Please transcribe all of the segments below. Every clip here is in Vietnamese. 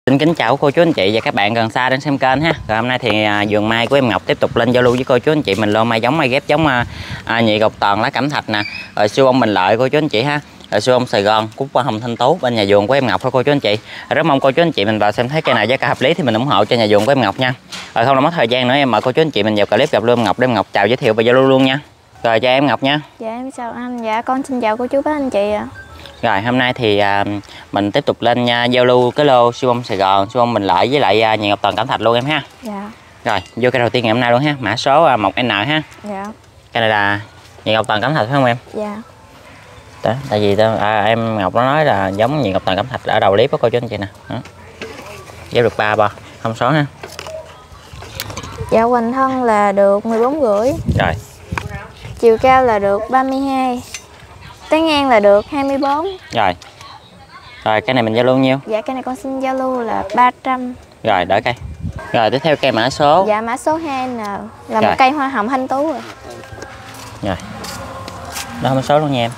Xin kính chào cô chú anh chị và các bạn gần xa đang xem kênh ha. Rồi hôm nay thì vườn mai của em Ngọc tiếp tục lên giao lưu với cô chú anh chị mình lô mai giống mai ghép giống nhị gọc toàn lá cẩm thạch nè, rồi siêu bông Bình Lợi cô chú anh chị ha, rồi siêu bông Sài Gòn cúc hoa hồng thanh tú bên nhà vườn của em Ngọc thôi cô chú anh chị. Rất mong cô chú anh chị mình vào xem thấy cây nào giá cả hợp lý thì mình ủng hộ cho nhà vườn của em Ngọc nha. Rồi không làm mất thời gian nữa, em mời cô chú anh chị mình vào clip gặp luôn em Ngọc để em Ngọc chào giới thiệu và giao lưu luôn nha. Rồi chào em Ngọc nha. Dạ em chào anh, dạ con xin chào cô chú bác anh chị ạ. Rồi hôm nay thì mình tiếp tục lên giao lưu cái lô siêu bông Sài Gòn, siêu bông Bình Lợi với lại nhị ngọc toàn cẩm thạch luôn em ha. Dạ. Rồi vô cây đầu tiên ngày hôm nay luôn ha, mã số 1N ha. Dạ. Cái này là nhị ngọc toàn cẩm thạch phải không em? Dạ. Đó, tại vì em Ngọc nó nói là giống nhị ngọc toàn cẩm thạch ở đầu clip của cô chú anh chị nè. Ghép được 3 bo, không số ha. Dạ hoành thân là được 14 rưỡi. Rồi. Chiều cao là được 32. Tán ngang là được 24. Rồi. Rồi cái này mình giao lưu nhiêu? Dạ cái này con xin giao lưu là 300. Rồi đợi cây. Rồi tiếp theo cây mã số. Dạ mã số 2N là rồi. một cây hoa hồng thanh tú rồi. Rồi. Đó mã số luôn nha em.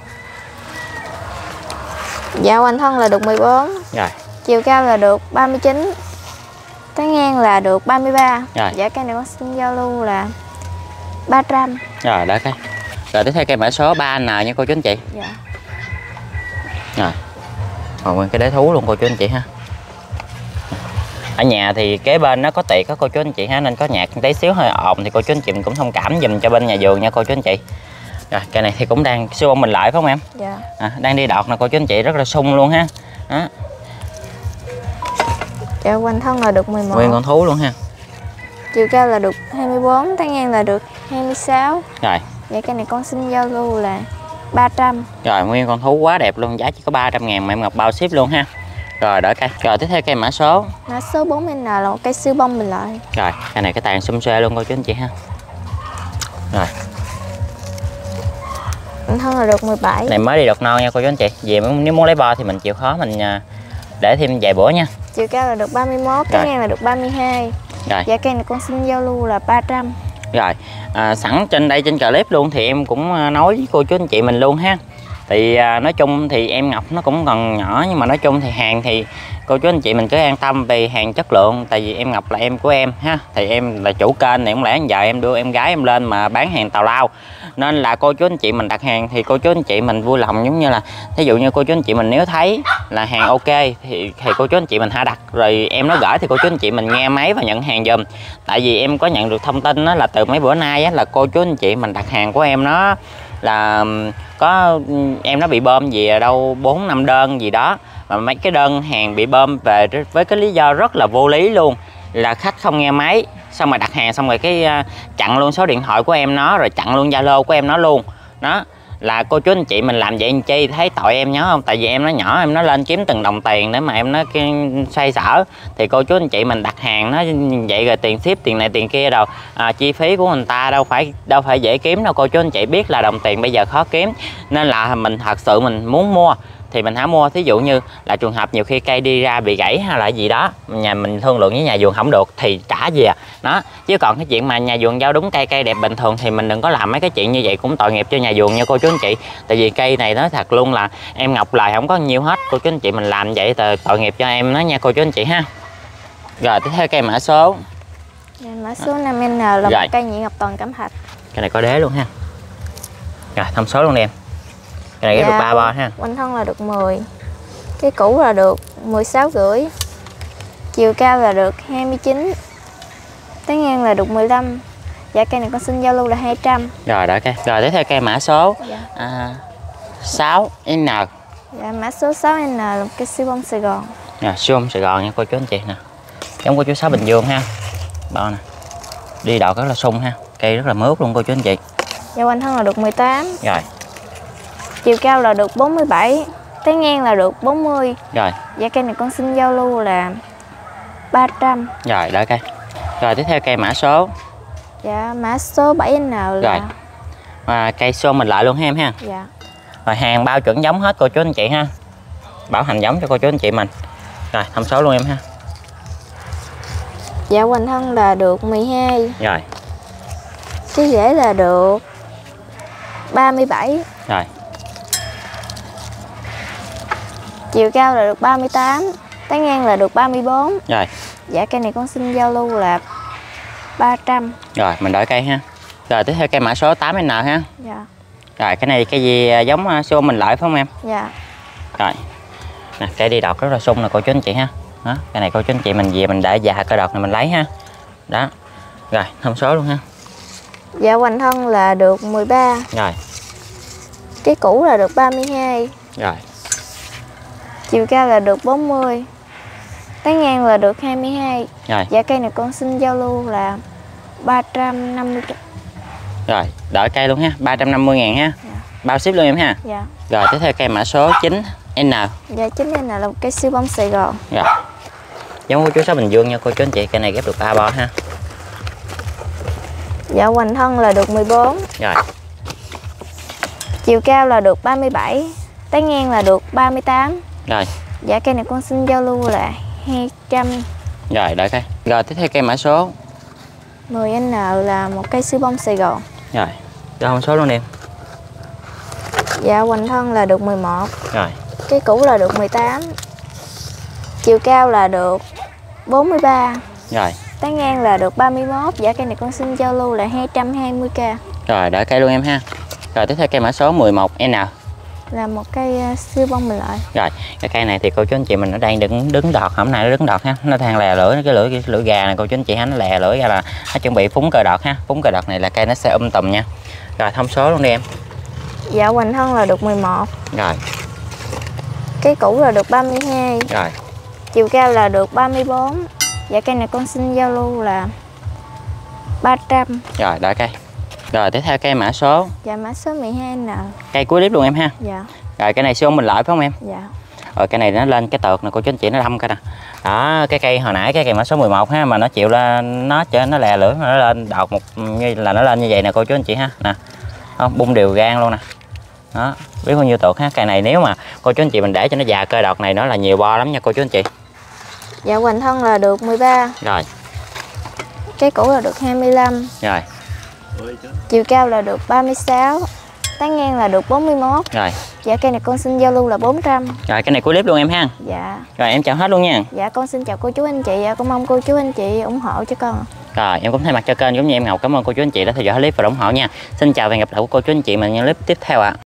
Dạ hoành thân là được 14. Rồi. Chiều cao là được 39. Tán ngang là được 33. Rồi. Dạ cây này con xin giao lưu là 300. Rồi đợi cây. Rồi tiếp theo cây mã số 3N nha cô chú anh chị. Dạ. Rồi. Còn nguyên cái đế thú luôn cô chú anh chị ha. Ở nhà thì kế bên nó có tiệc đó cô chú anh chị ha, nên có nhạc tí xíu hơi ồn thì cô chú anh chị mình cũng thông cảm dùm cho bên nhà vườn nha cô chú anh chị. Rồi cây này thì cũng đang siêu bông Bình Lợi phải không em? Dạ. Đang đi đọt nè cô chú anh chị, rất là sung luôn ha. Đó. Dạ hoành thân là được 11. Nguyên con thú luôn ha. Chiều cao là được 24, tán ngang là được 26. Rồi. Vậy cái này con xin giao lưu là 300. Rồi nguyên con thú quá đẹp luôn, giá chỉ có 300.000 mà em Ngọc bao ship luôn ha. Rồi đợi cây. Rồi tiếp theo cây mã số. Mã số 4N là một cây siêu bông Bình Lợi. Rồi cây này cái tàn xum xuê luôn cô chú anh chị ha. Rồi. Thân là được 17. Này mới đi đọt non nha cô chú anh chị. Vì nếu muốn lấy bo thì mình chịu khó mình để thêm vài bữa nha. Chiều cao là được 31, tán ngang là được 32. Rồi. Dạ cây này con xin giao lưu là 300. Rồi sẵn trên đây trên clip luôn thì em cũng nói với cô chú anh chị mình luôn ha. Thì nói chung thì em Ngọc nó cũng còn nhỏ, nhưng mà nói chung thì hàng thì cô chú anh chị mình cứ an tâm về hàng chất lượng. Tại vì em Ngọc là em của em ha, thì em là chủ kênh thì không lẽ giờ em đưa em gái em lên mà bán hàng tào lao, nên là cô chú anh chị mình đặt hàng thì cô chú anh chị mình vui lòng, giống như là thí dụ như cô chú anh chị mình nếu thấy là hàng ok thì cô chú anh chị mình hãy đặt, rồi em nó gửi thì cô chú anh chị mình nghe máy và nhận hàng giùm. Tại vì em có nhận được thông tin đó là từ mấy bữa nay á, là cô chú anh chị mình đặt hàng của em nó là có em nó bị bơm gì đâu 4-5 đơn gì đó, mà mấy cái đơn hàng bị bơm về với cái lý do rất là vô lý luôn, là khách không nghe máy, xong rồi đặt hàng xong rồi cái chặn luôn số điện thoại của em nó, rồi chặn luôn Zalo của em nó luôn. Đó là cô chú anh chị mình làm vậy anh chi thấy tội em nhớ không? Tại vì em nó nhỏ, em nó lên kiếm từng đồng tiền để mà em nó xoay sở, thì cô chú anh chị mình đặt hàng nó vậy rồi tiền ship tiền này tiền kia đâu, chi phí của người ta đâu phải dễ kiếm đâu. Cô chú anh chị biết là đồng tiền bây giờ khó kiếm, nên là mình thật sự mình muốn mua thì mình hãy mua. Thí dụ như là trường hợp nhiều khi cây đi ra bị gãy hay là gì đó, nhà mình thương lượng với nhà vườn không được thì trả về đó. Chứ còn cái chuyện mà nhà vườn giao đúng cây đẹp bình thường thì mình đừng có làm mấy cái chuyện như vậy, cũng tội nghiệp cho nhà vườn nha cô chú anh chị. Tại vì cây này nói thật luôn là em Ngọc lời không có nhiều hết, cô chú anh chị mình làm vậy tội nghiệp cho em nó nha cô chú anh chị ha. Rồi tiếp theo cây mã số. Mã số 5N là một cây nhị ngọc toàn cẩm thạch. Cây này có đế luôn ha. Rồi thông số luôn đi em. Cái này được 3 bo ha. Hoành thân là được 10. Cái cũ là được 16 rưỡi. Chiều cao là được 29. Tán ngang là được 15. Dạ cây này con xin giao lưu là 200. Rồi đợi cây. Rồi tiếp theo cây mã số 6N. Dạ mã số 6N là một cây siêu bông Sài Gòn. Rồi siêu bông Sài Gòn nha cô chú anh chị nè. Giống cô chú Sáu Bình Dương ha. Bo nè. Đi đọt rất là sung ha. Cây rất là mướt luôn cô chú anh chị. Dạ hoành thân là được 18. Rồi. Chiều cao là được 47, tán ngang là được 40. Rồi. Dạ cây này con xin giao lưu là 300. Rồi đợi cây. Rồi tiếp theo cây mã số. Dạ mã số 7N là. Rồi. Cây xô mình lại luôn ha em ha. Dạ. Rồi hàng bao chuẩn giống hết cô chú anh chị ha. Bảo hành giống cho cô chú anh chị mình. Rồi thông số luôn em ha. Dạ hoành thân là được 12. Rồi. Cái rễ là được 37. Rồi. Chiều cao là được 38. Tán ngang là được 34. Rồi. Dạ cây này con xin giao lưu là 300. Rồi mình đổi cây ha. Rồi tiếp theo cây mã số 8N ha. Dạ. Rồi cái này cái gì giống siêu mình lợi phải không em? Dạ. Rồi. Nè cây đi đọt rất là sung nè cô chú anh chị ha. Đó, cái này cô chú anh chị mình về mình để già cây đọt này mình lấy ha. Đó. Rồi thông số luôn ha. Dạ hoành thân là được 13. Rồi. Cái cũ là được 32. Rồi. Chiều cao là được 40. Tán ngang là được 22. Rồi. Dạ cây này con xin giao lưu là 350. Rồi, đổi cây luôn ha, 350.000 ha. Dạ. Bao ship luôn em ha. Dạ. Rồi tiếp theo cây mã số 9N. Dạ 9N là một cây siêu bông Sài Gòn. Rồi. Giống của chú Sáu Bình Dương nha cô chú anh chị, cây này ghép được 3 bo ha. Dạ hoành thân là được 14. Rồi. Chiều cao là được 37. Tán ngang là được 38. Rồi. Dạ cây này con xin giao lưu là 200. Rồi đợi cây. Rồi tiếp theo cây mã số 10N là một cây siêu bông Sài Gòn. Rồi. Cho thông số luôn em. Dạ hoành thân là được 11. Rồi. Cái cũ là được 18. Chiều cao là được 43. Rồi. Tán ngang là được 31. Dạ cây này con xin giao lưu là 220k. Rồi đợi cây luôn em ha. Rồi tiếp theo cây mã số 11N. Là một cây siêu bông mình lợi. Rồi, cái cây này thì cô chú anh chị mình nó đang đứng đọt, hôm nay nó đứng đọt ha, nó than lè lưỡi, cái lưỡi gà này cô chú anh chị ha, nó lè lưỡi ra là nó chuẩn bị phúng cờ đọt ha, phúng cờ đọt này là cây nó sẽ tùm nha. Rồi thông số luôn đi em. Dạ hoành thân là được 11. Rồi. Cái cũ là được 32. Rồi. Chiều cao là được 34. Dạ cây này con xin giao lưu là 300. Rồi đợi cây. Rồi tiếp theo cây mã số. Dạ mã số 12N. Cây cuối clip luôn em ha. Dạ. Rồi cái này siêu mình lợi phải không em? Dạ. Rồi cây này nó lên cái tược nè cô chú anh chị, nó đâm cái nè. Đó, cái cây hồi nãy cái cây mã số 11 ha, mà nó chịu lên nó lè lưỡi, nó lên đọt một như là nó lên như vậy nè cô chú anh chị ha. Nè. Không, bung đều gan luôn nè. Đó, biết bao nhiêu tược ha. Cây này nếu mà cô chú anh chị mình để cho nó già cây đọt này nó là nhiều bo lắm nha cô chú anh chị. Dạ hoành thân là được 13. Rồi. Cái cũ là được 25. Rồi. Chiều cao là được 36. Tán ngang là được 41. Rồi. Dạ cây này con xin giao lưu là 400. Rồi cái này cuối clip luôn em ha. Dạ. Rồi em chào hết luôn nha. Dạ con xin chào cô chú anh chị. Con mong cô chú anh chị ủng hộ cho con. Rồi em cũng thay mặt cho kênh giống như em Ngọc, cảm ơn cô chú anh chị đã theo dõi clip và ủng hộ nha. Xin chào và hẹn gặp lại cô chú anh chị mình những clip tiếp theo ạ.